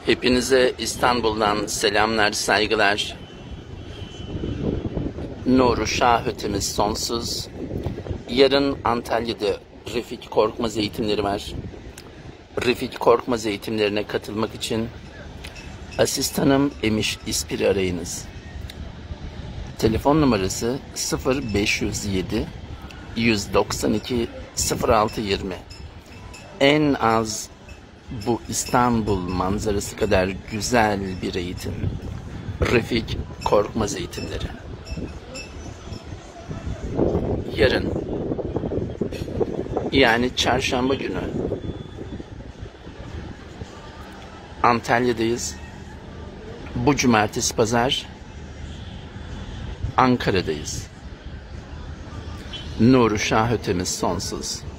Hepinize İstanbul'dan selamlar, saygılar. Nuru Şah ötemiz sonsuz. Yarın Antalya'da Refik Korkmaz eğitimleri var. Refik Korkmaz eğitimlerine katılmak için asistanım Emiş İspir'i arayınız. Telefon numarası 0507 192 0620. En az bu İstanbul manzarası kadar güzel bir eğitim. Refik Korkmaz eğitimleri. Yarın, yani çarşamba günü Antalya'dayız. Bu cumartesi pazar Ankara'dayız. Nuru Şah ötemiz sonsuz.